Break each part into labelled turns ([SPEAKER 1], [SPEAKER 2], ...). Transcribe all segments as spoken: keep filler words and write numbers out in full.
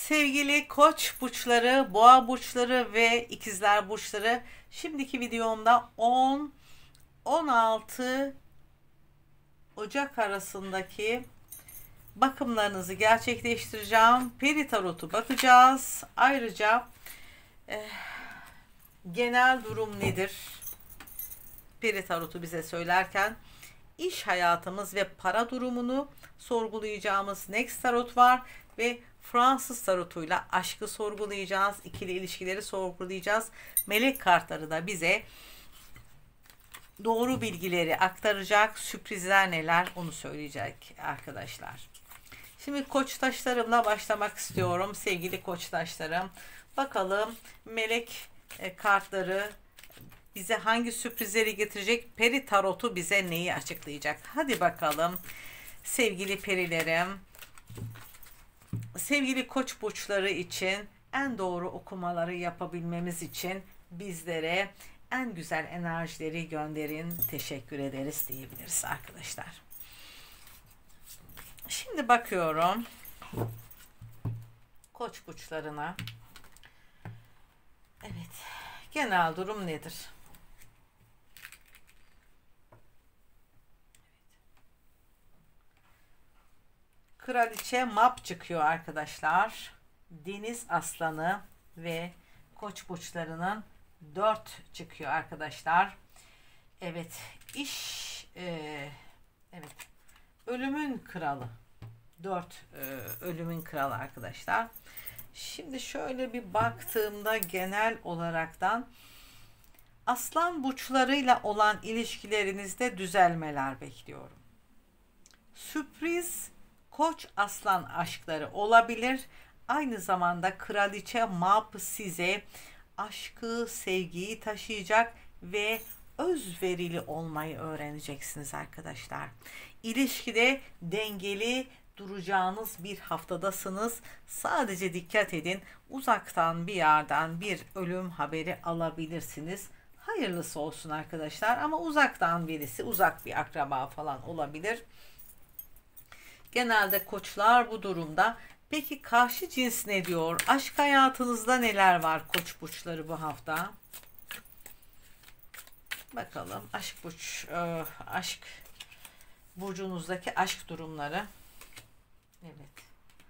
[SPEAKER 1] Sevgili Koç burçları, Boğa burçları ve İkizler burçları, şimdiki videomda on on altı Ocak arasındaki bakımlarınızı gerçekleştireceğim. Peri tarotu bakacağız. Ayrıca eh, genel durum nedir? Peri tarotu bize söylerken iş hayatımız ve para durumunu sorgulayacağımız Next tarot var ve Fransız tarotuyla aşkı sorgulayacağız, ikili ilişkileri sorgulayacağız. Melek kartları da bize doğru bilgileri aktaracak, sürprizler neler onu söyleyecek arkadaşlar. Şimdi koç taşlarımla başlamak istiyorum sevgili koç taşlarım. Bakalım melek kartları bize hangi sürprizleri getirecek? Peri tarotu bize neyi açıklayacak? Hadi bakalım sevgili perilerim. Sevgili koç burçları için en doğru okumaları yapabilmemiz için bizlere en güzel enerjileri gönderin. Teşekkür ederiz diyebiliriz arkadaşlar. Şimdi bakıyorum koç burçlarına. Evet. Genel durum nedir? Kraliçe map çıkıyor arkadaşlar. Deniz aslanı ve koç burçlarının dört çıkıyor arkadaşlar. Evet, iş e, evet. Ölümün kralı. dört e, ölümün kralı arkadaşlar. Şimdi şöyle bir baktığımda genel olaraktan aslan burçlarıyla olan ilişkilerinizde düzelmeler bekliyorum. Sürpriz koç aslan aşkları olabilir. Aynı zamanda kraliçe map size aşkı, sevgiyi taşıyacak ve özverili olmayı öğreneceksiniz arkadaşlar. İlişkide dengeli duracağınız bir haftadasınız. Sadece dikkat edin. Uzaktan bir yerden bir ölüm haberi alabilirsiniz. Hayırlısı olsun arkadaşlar. Ama uzaktan birisi, uzak bir akraba falan olabilir. Genelde koçlar bu durumda. Peki karşı cins ne diyor? Aşk hayatınızda neler var koç burçları bu hafta? Bakalım aşk burç, e, aşk burcunuzdaki aşk durumları. Evet.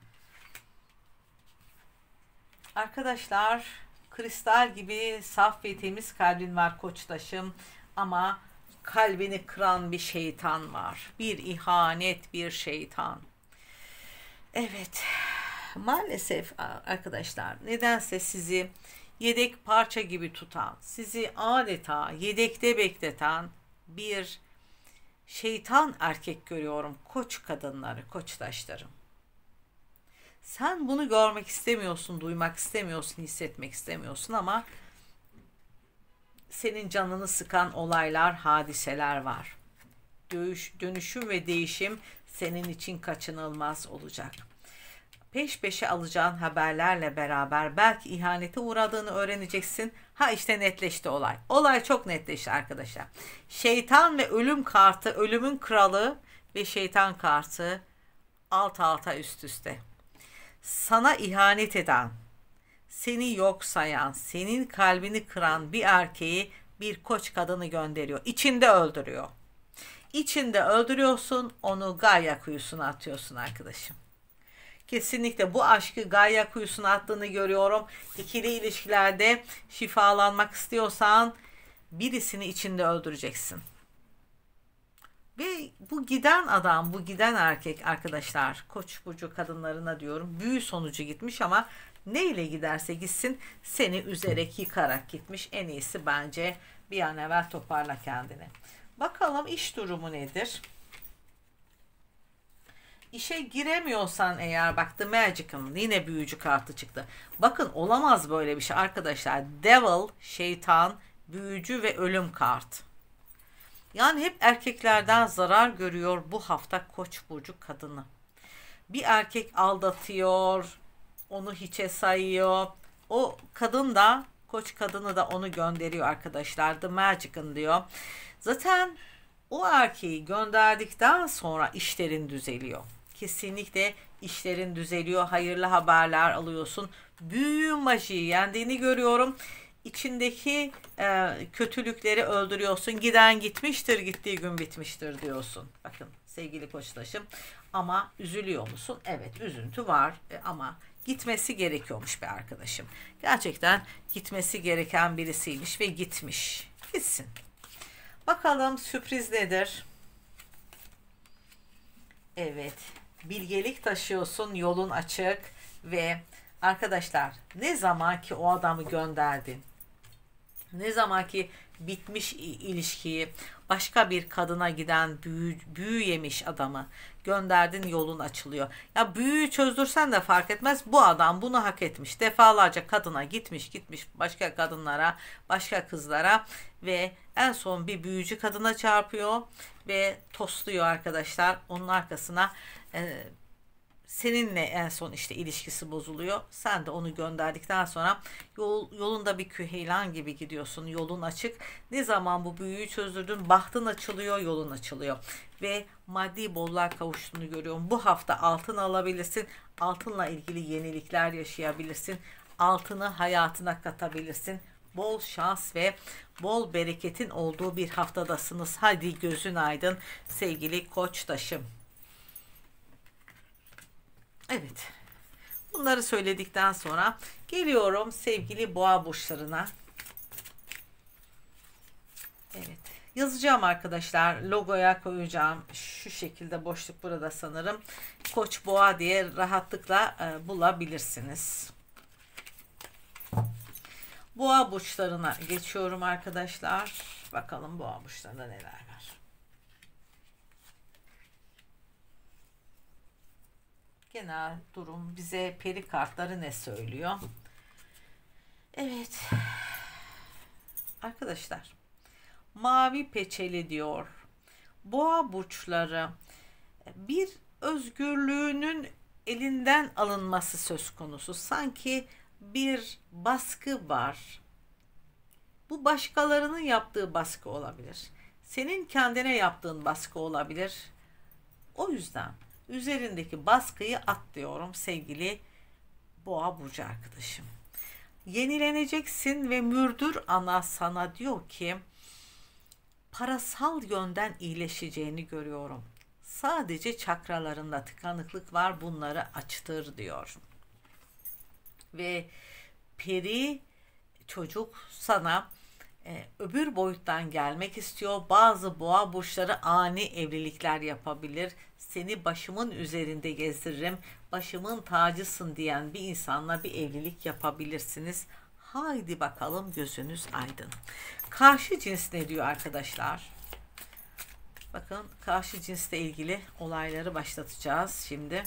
[SPEAKER 1] Arkadaşlar kristal gibi saf ve temiz kalbin var koçtaşım ama kalbini kıran bir şeytan var. Bir ihanet, bir şeytan. Evet. Maalesef arkadaşlar nedense sizi yedek parça gibi tutan, sizi adeta yedekte bekleten bir şeytan erkek görüyorum koç kadınları, koçtaşlarım. Sen bunu görmek istemiyorsun, duymak istemiyorsun, hissetmek istemiyorsun ama senin canını sıkan olaylar, hadiseler var. Dönüş, dönüşüm ve değişim senin için kaçınılmaz olacak. Peş peşe alacağın haberlerle beraber belki ihanete uğradığını öğreneceksin. Ha işte netleşti olay. Olay çok netleşti arkadaşlar. Şeytan ve ölüm kartı, ölümün kralı ve şeytan kartı alt alta üst üste. Sana ihanet eden, seni yok sayan, senin kalbini kıran bir erkeği bir koç kadını gönderiyor. İçinde öldürüyor. İçinde öldürüyorsun, onu Gaia kuyusuna atıyorsun arkadaşım. Kesinlikle bu aşkı Gaia kuyusuna attığını görüyorum. İkili ilişkilerde şifalanmak istiyorsan birisini içinde öldüreceksin. Ve bu giden adam, bu giden erkek arkadaşlar, koç burcu kadınlarına diyorum, büyü sonucu gitmiş ama neyle giderse gitsin seni üzerek, yıkarak gitmiş. En iyisi bence bir an evvel toparla kendini. Bakalım iş durumu nedir? İşe giremiyorsan eğer, bak The Magician, yine büyücü kartı çıktı. Bakın olamaz böyle bir şey arkadaşlar. Devil, şeytan, büyücü ve ölüm kart. Yani hep erkeklerden zarar görüyor bu hafta koç burcu kadını. Bir erkek aldatıyor, onu hiçe sayıyor. O kadın da, koç kadını da onu gönderiyor arkadaşlar. The Magician diyor. Zaten o erkeği gönderdikten sonra işlerin düzeliyor. Kesinlikle işlerin düzeliyor, hayırlı haberler alıyorsun. Büyü majiyi yendiğini görüyorum. İçindeki e, kötülükleri öldürüyorsun. Giden gitmiştir, gittiği gün bitmiştir diyorsun. Bakın sevgili koçtaşım, ama üzülüyor musun? Evet, üzüntü var e, ama gitmesi gerekiyormuş bir arkadaşım. Gerçekten gitmesi gereken birisiymiş ve gitmiş. Gitsin. Bakalım sürpriz nedir? Evet, bilgelik taşıyorsun, yolun açık ve arkadaşlar, ne zaman ki o adamı gönderdin, ne zaman ki bitmiş ilişkiyi başka bir kadına giden büyü, büyü yemiş adamı gönderdin, yolun açılıyor. Ya büyüyü çözdürsen de fark etmez, bu adam bunu hak etmiş. Defalarca kadına gitmiş gitmiş, başka kadınlara, başka kızlara ve en son bir büyücü kadına çarpıyor ve tosluyor arkadaşlar. Onun arkasına e, seninle en son işte ilişkisi bozuluyor. Sen de onu gönderdikten sonra yol, yolunda bir küheylan gibi gidiyorsun. Yolun açık. Ne zaman bu büyüyü çözdürdün, bahtın açılıyor, yolun açılıyor. Ve maddi bolluğa kavuştuğunu görüyorum. Bu hafta altın alabilirsin. Altınla ilgili yenilikler yaşayabilirsin. Altını hayatına katabilirsin. Bol şans ve bol bereketin olduğu bir haftadasınız. Hadi gözün aydın sevgili koçtaşım. Evet. Bunları söyledikten sonra geliyorum sevgili boğa burçlarına. Evet. Yazacağım arkadaşlar. Logoya koyacağım. Şu şekilde boşluk burada sanırım. Koç boğa diye rahatlıkla e, bulabilirsiniz. Boğa burçlarına geçiyorum arkadaşlar. Bakalım boğa burçlarında neler var. Genel durum, bize peri kartları ne söylüyor? Evet. Arkadaşlar, mavi peçeli diyor. Boğa burçları, bir özgürlüğünün elinden alınması söz konusu. Sanki bir baskı var. Bu başkalarının yaptığı baskı olabilir. Senin kendine yaptığın baskı olabilir. O yüzden üzerindeki baskıyı at diyorum sevgili boğa burcu arkadaşım. Yenileneceksin ve mürdür ana sana diyor ki parasal yönden iyileşeceğini görüyorum. Sadece çakralarında tıkanıklık var, bunları açtır diyor. Ve peri çocuk sana e, öbür boyuttan gelmek istiyor. Bazı boğa burçları ani evlilikler yapabilir. Seni başımın üzerinde gezdiririm, başımın tacısın diyen bir insanla bir evlilik yapabilirsiniz. Haydi bakalım gözünüz aydın. Karşı cins ne diyor arkadaşlar? Bakın karşı cinsle ilgili olayları başlatacağız şimdi.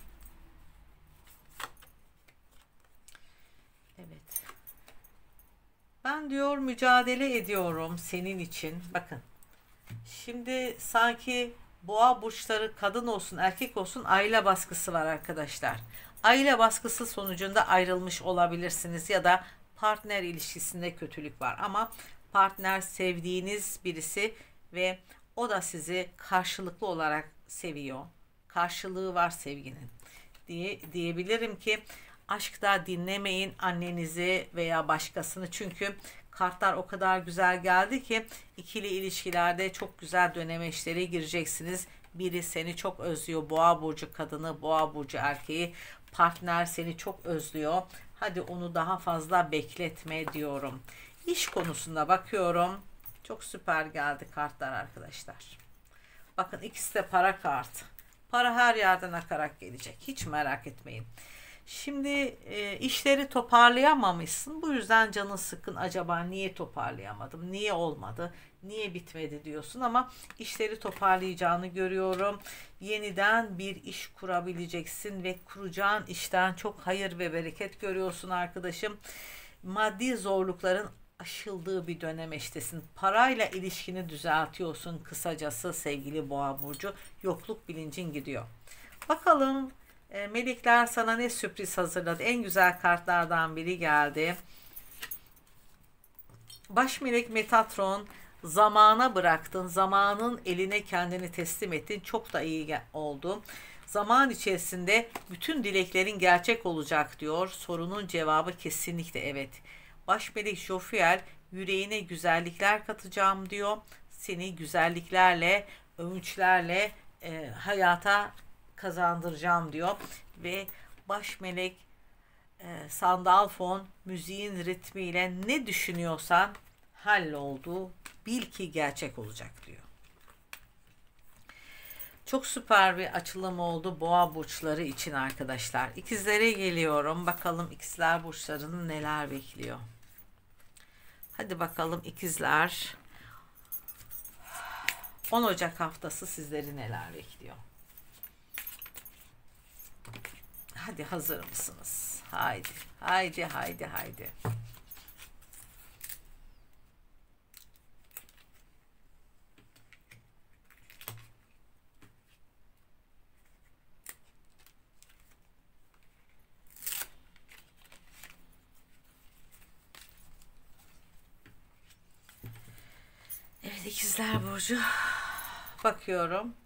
[SPEAKER 1] Evet. Ben diyor mücadele ediyorum senin için. Bakın. Şimdi sanki boğa burçları kadın olsun erkek olsun aile baskısı var arkadaşlar. Aile baskısı sonucunda ayrılmış olabilirsiniz ya da partner ilişkisinde kötülük var. Ama partner sevdiğiniz birisi ve o da sizi karşılıklı olarak seviyor. Karşılığı var sevginin. Diye, diyebilirim ki aşkta dinlemeyin annenizi veya başkasını, çünkü kartlar o kadar güzel geldi ki ikili ilişkilerde çok güzel dönemeçlere gireceksiniz. Biri seni çok özlüyor, boğa burcu kadını, boğa burcu erkeği, partner seni çok özlüyor. Hadi onu daha fazla bekletme diyorum. İş konusunda bakıyorum. Çok süper geldi kartlar arkadaşlar. Bakın ikisi de para kartı. Para her yerden akarak gelecek. Hiç merak etmeyin. Şimdi e, işleri toparlayamamışsın. Bu yüzden canın sıkkın. Acaba niye toparlayamadım? Niye olmadı? Niye bitmedi diyorsun ama işleri toparlayacağını görüyorum. Yeniden bir iş kurabileceksin ve kuracağın işten çok hayır ve bereket görüyorsun arkadaşım. Maddi zorlukların aşıldığı bir dönemeçtesin. Parayla ilişkini düzeltiyorsun kısacası sevgili boğa burcu. Yokluk bilincin gidiyor. Bakalım e, melekler sana ne sürpriz hazırladı. En güzel kartlardan biri geldi. Baş melek Metatron, zamana bıraktın. Zamanın eline kendini teslim ettin. Çok da iyi oldu. Zaman içerisinde bütün dileklerin gerçek olacak diyor. Sorunun cevabı kesinlikle evet. Baş melek Jofiel yüreğine güzellikler katacağım diyor. Seni güzelliklerle, övünçlerle e, hayata kazandıracağım diyor. Ve baş melek e, Sandalfon müziğin ritmiyle ne düşünüyorsan halloldu. Bil ki gerçek olacak diyor. Çok süper bir açılım oldu boğa burçları için arkadaşlar. İkizlere geliyorum. Bakalım ikizler burçlarını neler bekliyor. Hadi bakalım ikizler. on Ocak haftası sizleri neler bekliyor? Hadi hazır mısınız? Haydi, haydi, haydi, haydi. Evet ikizler burcu. Bakıyorum.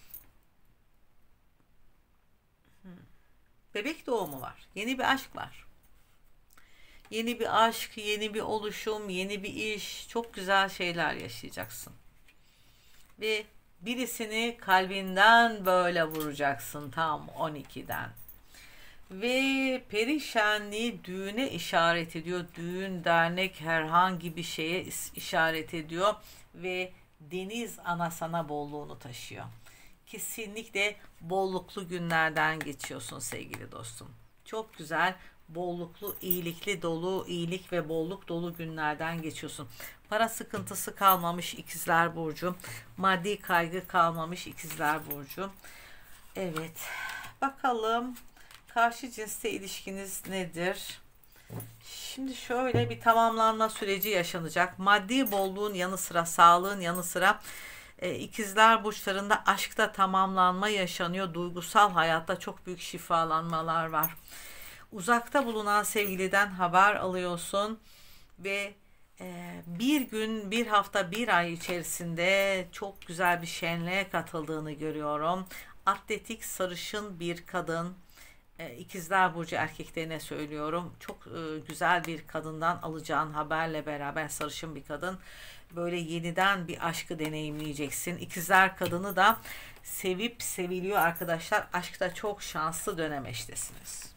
[SPEAKER 1] Bebek doğumu var. Yeni bir aşk var. Yeni bir aşk, yeni bir oluşum, yeni bir iş. Çok güzel şeyler yaşayacaksın. Ve birisini kalbinden böyle vuracaksın tam on ikiden. Ve perişanliği düğüne işaret ediyor. Düğün, dernek herhangi bir şeye işaret ediyor. Ve deniz ana sana bolluğunu taşıyor. Kesinlikle bolluklu günlerden geçiyorsun sevgili dostum. Çok güzel, bolluklu, iyilikli dolu, iyilik ve bolluk dolu günlerden geçiyorsun. Para sıkıntısı kalmamış ikizler burcu. Maddi kaygı kalmamış ikizler burcu. Evet. Bakalım karşı cinsle ilişkiniz nedir? Şimdi şöyle bir tamamlanma süreci yaşanacak. Maddi bolluğun yanı sıra, sağlığın yanı sıra e, ikizler burçlarında aşkta tamamlanma yaşanıyor. Duygusal hayatta çok büyük şifalanmalar var. Uzakta bulunan sevgiliden haber alıyorsun ve e, bir gün, bir hafta, bir ay içerisinde çok güzel bir şenliğe katıldığını görüyorum. Atletik, sarışın bir kadın. İkizler burcu erkeklerine söylüyorum. Çok e, güzel bir kadından alacağın haberle beraber sarışın bir kadın. Böyle yeniden bir aşkı deneyimleyeceksin. İkizler kadını da sevip seviliyor arkadaşlar. Aşkta çok şanslı dönem eştesiniz.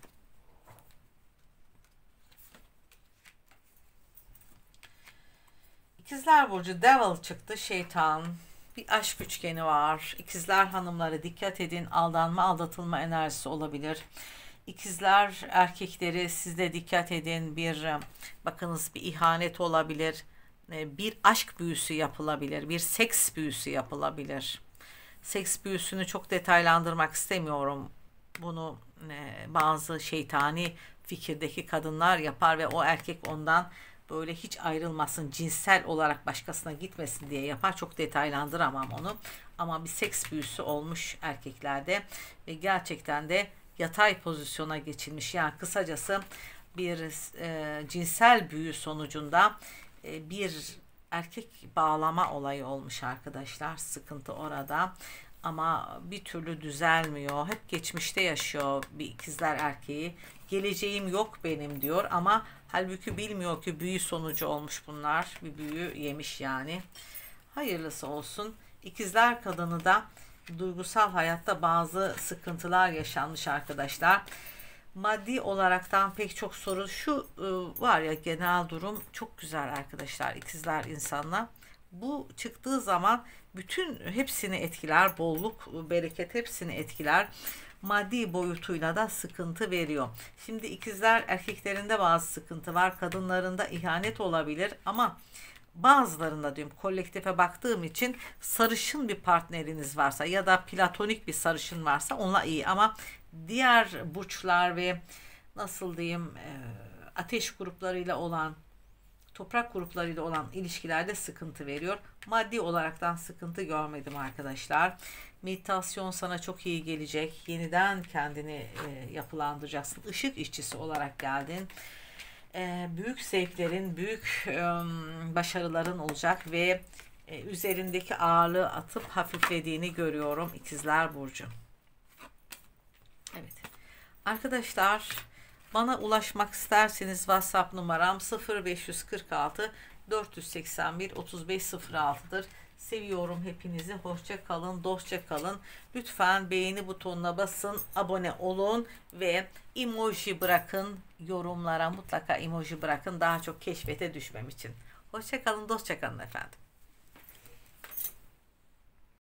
[SPEAKER 1] İkizler burcu Devil çıktı, şeytan. Bir aşk üçgeni var. İkizler hanımları dikkat edin. Aldanma, aldatılma enerjisi olabilir. İkizler erkekleri siz de dikkat edin. Bir bakınız bir ihanet olabilir. Bir aşk büyüsü yapılabilir. Bir seks büyüsü yapılabilir. Seks büyüsünü çok detaylandırmak istemiyorum. Bunu bazı şeytani fikirdeki kadınlar yapar ve o erkek ondan böyle hiç ayrılmasın, cinsel olarak başkasına gitmesin diye yapar. Çok detaylandıramam onu. Ama bir seks büyüsü olmuş erkeklerde ve gerçekten de yatay pozisyona geçilmiş. Yani kısacası bir e, cinsel büyü sonucunda e, bir erkek bağlama olayı olmuş arkadaşlar. Sıkıntı orada. Ama bir türlü düzelmiyor. Hep geçmişte yaşıyor bir ikizler erkeği. Geleceğim yok benim diyor ama halbuki bilmiyor ki büyü sonucu olmuş bunlar. Bir büyü yemiş yani. Hayırlısı olsun. İkizler kadını da duygusal hayatta bazı sıkıntılar yaşanmış arkadaşlar. Maddi olaraktan pek çok sorun şu var ya, genel durum çok güzel arkadaşlar ikizler insanla. Bu çıktığı zaman bütün hepsini etkiler. Bolluk, bereket hepsini etkiler. Maddi boyutuyla da sıkıntı veriyor. Şimdi ikizler erkeklerinde bazı sıkıntı var. Kadınlarında ihanet olabilir ama bazılarında diyorum, kolektife baktığım için sarışın bir partneriniz varsa ya da platonik bir sarışın varsa onunla iyi ama diğer burçlar ve nasıl diyeyim ateş gruplarıyla olan, toprak gruplarıyla olan ilişkilerde sıkıntı veriyor. Maddi olaraktan sıkıntı görmedim arkadaşlar. Meditasyon sana çok iyi gelecek. Yeniden kendini e, yapılandıracaksın. Işık işçisi olarak geldin. E, büyük zevklerin, büyük e, başarıların olacak ve e, üzerindeki ağırlığı atıp hafiflediğini görüyorum İkizler burcu. Evet. Arkadaşlar, bana ulaşmak isterseniz WhatsApp numaram sıfır beş kırk altı dört yüz seksen bir otuz beş sıfır altı'dır. Seviyorum hepinizi. Hoşça kalın, dostça kalın. Lütfen beğeni butonuna basın, abone olun ve emoji bırakın. Yorumlara mutlaka emoji bırakın. Daha çok keşfete düşmem için. Hoşça kalın, dostça kalın efendim.